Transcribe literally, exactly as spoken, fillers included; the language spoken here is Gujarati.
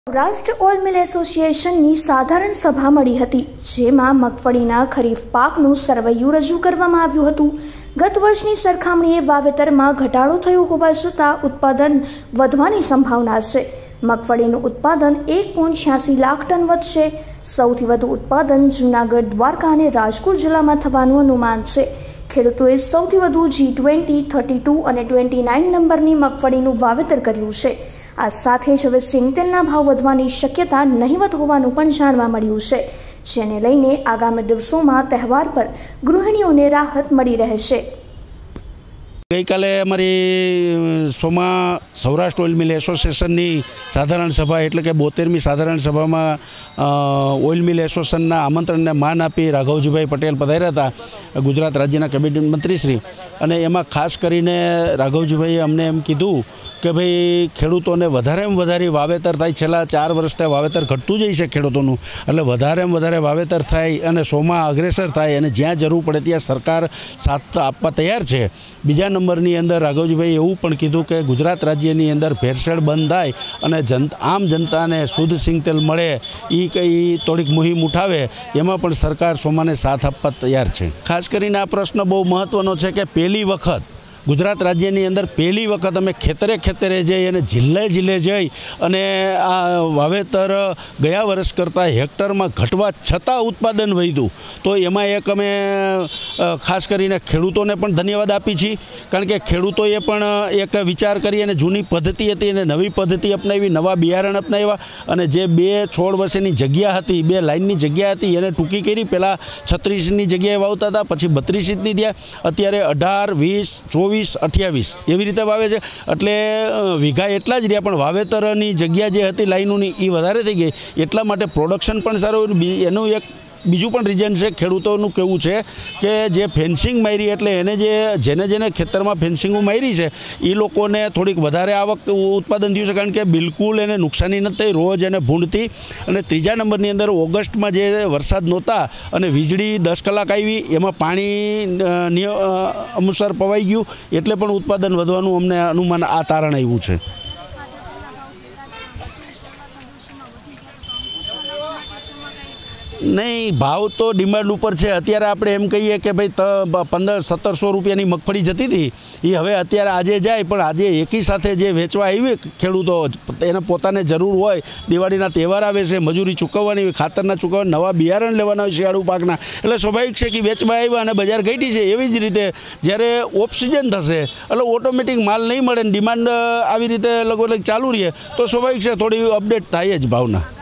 સૌરાષ્ટ્ર ઓઇલ મિલ એસોસિએશનની સાધારણ સભા મળી હતી, જેમાં મગફળીના ખરીફ પાકનું સરવૈયું રજૂ કરવામાં આવ્યું હતું। ગત વર્ષની સરખામણીએ વાવેતરમાં ઘટાડો થયો હોવા છતાં ઉત્પાદન વધવાની સંભાવના છે। મગફળીનું ઉત્પાદન એક પોઈન્ટ છ્યાસી લાખ ટન વધશે। સૌથી વધુ ઉત્પાદન જૂનાગઢ, દ્વારકા અને રાજકોટ જિલ્લામાં થવાનું અનુમાન છે। ખેડૂતોએ સૌથી વધુ જી ટ્વેન્ટી, થર્ટી ટુ અને ટ્વેન્ટી નાઇન નંબરની મગફળીનું વાવેતર કર્યું છે। આ સાથે જ હવે સિંગતેલના ભાવ વધવાની શક્યતા નહીવત હોવાનું પણ જાણવા મળ્યું છે, જેને લઈને આગામી દિવસોમાં તહેવાર પર ગૃહિણીઓને રાહત મળી રહેશે। ગઈકાલે અમારી સોમા સૌરાષ્ટ્ર ઓઇલ મિલ એસોસિએશનની સાધારણ સભા એટલે કે બોતેરમી સાધારણ સભામાં ઓઇલ મિલ એસોસિએશનના આમંત્રણને માન આપી રાઘવજીભાઈ પટેલ પધાર્યા હતા, ગુજરાત રાજ્યના કેબિનેટ મંત્રીશ્રી। અને એમાં ખાસ કરીને રાઘવજીભાઈએ અમને એમ કીધું કે ભાઈ ખેડૂતોને વધારેમાં વધારે વાવેતર થાય, છેલ્લા ચાર વર્ષથી વાવેતર ઘટતું જાય છે ખેડૂતોનું, એટલે વધારેમાં વધારે વાવેતર થાય અને સોમાં અગ્રેસર થાય અને જ્યાં જરૂર પડે ત્યાં સરકાર સાથ આપવા તૈયાર છે। બીજા નંબરની અંદર રાઘવજીભાઈ એવું પણ કીધું કે ગુજરાત રાજ્યની અંદર ભેળસેળ બંધ થાય અને જનતા આમ જનતાને શુદ્ધ સિંગતેલ મળે એ કંઈ થોડીક મુહિમ ઉઠાવે, એમાં પણ સરકાર સોમાને સાથ આપવા તૈયાર છે। ખાસ કરીને આ પ્રશ્ન બહુ મહત્ત્વનો છે કે પહેલી વખત ગુજરાત રાજ્યની અંદર પહેલી વખત અમે ખેતરે ખેતરે જઈ અને જિલ્લે જિલ્લે જઈ અને આ વાવેતર ગયા વર્ષ કરતાં હેક્ટરમાં ઘટવા છતાં ઉત્પાદન વધ્યું, તો એમાં એક અમે ખાસ કરીને ખેડૂતોને પણ ધન્યવાદ આપી છીએ, કારણ કે ખેડૂતોએ પણ એક વિચાર કરી અને જૂની પદ્ધતિ હતી અને નવી પદ્ધતિ અપનાવી, નવા બિયારણ અપનાવ્યા અને જે બે છોડ વચ્ચેની જગ્યા હતી, બે લાઇનની જગ્યા હતી એને ટૂંકી કરી। પહેલાં છત્રીસની જગ્યાએ વાવતા હતા, પછી બત્રીસ ઇંચની થયા, અત્યારે અઢાર, વીસ, ચોવીસ, અઠ્યાવીસ એવી રીતે વાવે છે। એટલે વીઘા એટલા જ રહ્યા પણ વાવેતરની જગ્યા જે હતી લાઈનોની એ વધારે થઈ ગઈ, એટલા માટે પ્રોડક્શન પણ સારું। એનું એક બીજું પણ રીઝન છે, ખેડૂતોનું કહેવું છે કે જે ફેન્સિંગ મારી એટલે એને જે જેને જેને ખેતરમાં ફેન્સિંગો મારી છે એ લોકોને થોડીક વધારે આવક ઉત્પાદન થયું છે, કારણ કે બિલકુલ એને નુકસાની નથી થઈ, રોજ એને ભૂંડતી। અને ત્રીજા નંબરની અંદર ઓગસ્ટમાં જે વરસાદ નહોતા અને વીજળી દસ કલાક આવી, એમાં પાણી અનુસાર પવાઈ ગયું, એટલે પણ ઉત્પાદન વધવાનું અમને અનુમાન આ તારણ આવ્યું છે। નહીં, ભાવ તો ડિમાન્ડ ઉપર છે। અત્યારે આપણે એમ કહીએ કે ભાઈ પંદર સત્તરસો રૂપિયાની મગફળી જતી હતી, એ હવે અત્યારે આજે જાય, પણ આજે એકી સાથે જે વેચવા આવી ખેડૂતો એને પોતાને જરૂર હોય, દિવાળીના તહેવાર આવે છે, મજૂરી ચૂકવવાની હોય, ખાતરના ચૂકવવા, નવા બિયારણ લેવાના હોય શિયાળુ પાકના, એટલે સ્વાભાવિક છે કે વેચવા આવ્યા અને બજાર ઘટી છે। એવી જ રીતે જ્યારે ઓફ સિઝન થશે એટલે ઓટોમેટિક માલ નહીં મળે ને ડિમાન્ડ આવી રીતે લગભગ ચાલુ રહે તો સ્વાભાવિક છે થોડી અપડેટ થાય જ ભાવના।